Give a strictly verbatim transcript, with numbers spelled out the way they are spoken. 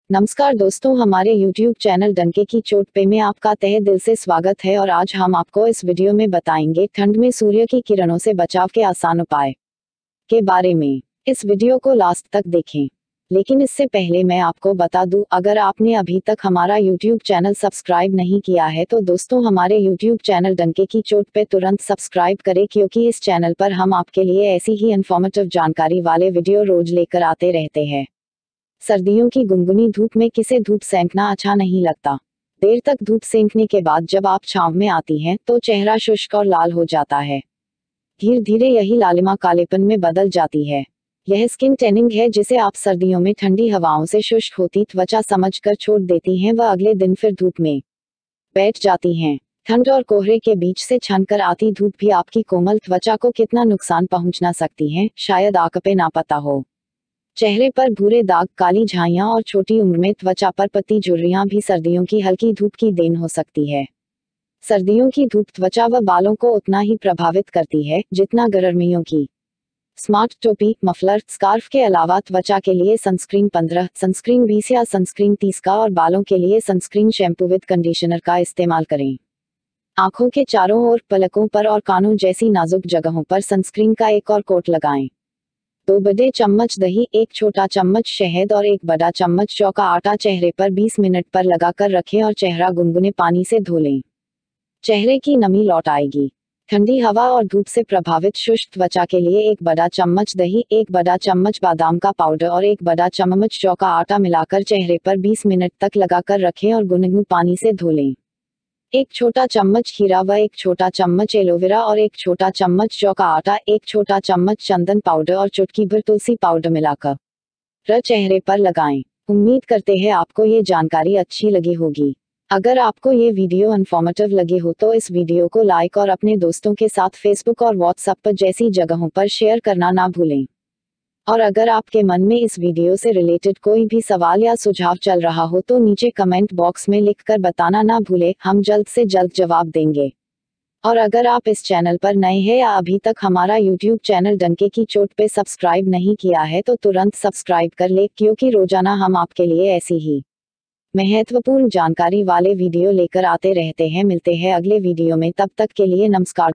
नमस्कार दोस्तों, हमारे YouTube चैनल डंके की चोट पे में आपका तहे दिल से स्वागत है। और आज हम आपको इस वीडियो में बताएंगे ठंड में सूर्य की किरणों से बचाव के आसान उपाय के बारे में। इस वीडियो को लास्ट तक देखें। लेकिन इससे पहले मैं आपको बता दूं, अगर आपने अभी तक हमारा YouTube चैनल सब्सक्राइब नहीं किया है तो दोस्तों हमारे YouTube चैनल डंके की चोट पे तुरंत सब्सक्राइब करें, क्योंकि इस चैनल पर हम आपके लिए ऐसी ही इन्फॉर्मेटिव जानकारी वाले वीडियो रोज लेकर आते रहते हैं। सर्दियों की गुनगुनी धूप में किसे धूप सेंकना अच्छा नहीं लगता। देर तक धूप सेंकने के बाद जब आप छांव में आती हैं तो चेहरा शुष्क और लाल हो जाता है। धीरे धीरे यही लालिमा कालेपन में बदल जाती है। यह स्किन टैनिंग है जिसे आप सर्दियों में ठंडी हवाओं से शुष्क होती त्वचा समझकर छोड़ देती हैं व अगले दिन फिर धूप में बैठ जाती हैं। ठंड और कोहरे के बीच से छनकर आती धूप भी आपकी कोमल त्वचा को कितना नुकसान पहुंचा सकती है, शायद आपको ना पता हो। चेहरे पर भूरे दाग, काली झाइयां और छोटी उम्र में त्वचा पर पत्ती झुर्रियां भी सर्दियों की हल्की धूप की देन हो सकती है। सर्दियों की धूप त्वचा व बालों को उतना ही प्रभावित करती है जितना गर्मियों की। स्मार्ट टोपी, मफलर, स्कार्फ के अलावा त्वचा के लिए सनस्क्रीन पंद्रह, सनस्क्रीन बीस या सनस्क्रीन तीस का और बालों के लिए सनस्क्रीन शैम्पू विद कंडीशनर का इस्तेमाल करें। आंखों के चारों ओर, पलकों पर और कानों जैसी नाजुक जगहों पर सनस्क्रीन का एक और कोट लगाएं। दो बड़े चम्मच दही, एक छोटा चम्मच शहद और एक बड़ा चम्मच जौ का आटा चेहरे पर बीस मिनट पर लगाकर रखें और चेहरा गुनगुने पानी से धो लें। चेहरे की नमी लौट आएगी। ठंडी हवा और धूप से प्रभावित शुष्क त्वचा के लिए एक बड़ा चम्मच दही, एक बड़ा चम्मच बादाम का पाउडर और एक बड़ा चम्मच जौ का आटा मिलाकर चेहरे पर बीस मिनट तक लगाकर रखें और गुनगुने पानी से धो लें। एक छोटा चम्मच खीरा व एक छोटा चम्मच एलोवेरा और एक छोटा चम्मच जौ का आटा, एक छोटा चम्मच चंदन पाउडर और चुटकी भर तुलसी पाउडर मिलाकर र चेहरे पर लगाएं। उम्मीद करते हैं आपको ये जानकारी अच्छी लगी होगी। अगर आपको ये वीडियो इन्फॉर्मेटिव लगे हो तो इस वीडियो को लाइक और अपने दोस्तों के साथ फेसबुक और व्हाट्सएप पर जैसी जगहों पर शेयर करना ना भूलें। और अगर आपके मन में इस वीडियो से रिलेटेड कोई भी सवाल या सुझाव चल रहा हो तो नीचे कमेंट बॉक्स में लिखकर बताना ना भूलें, हम जल्द से जल्द जवाब देंगे। और अगर आप इस चैनल पर नए हैं या अभी तक हमारा YouTube चैनल डंके की चोट पे सब्सक्राइब नहीं किया है तो तुरंत सब्सक्राइब कर ले, क्योंकि रोजाना हम आपके लिए ऐसी ही महत्वपूर्ण जानकारी वाले वीडियो लेकर आते रहते हैं। मिलते हैं अगले वीडियो में, तब तक के लिए नमस्कार।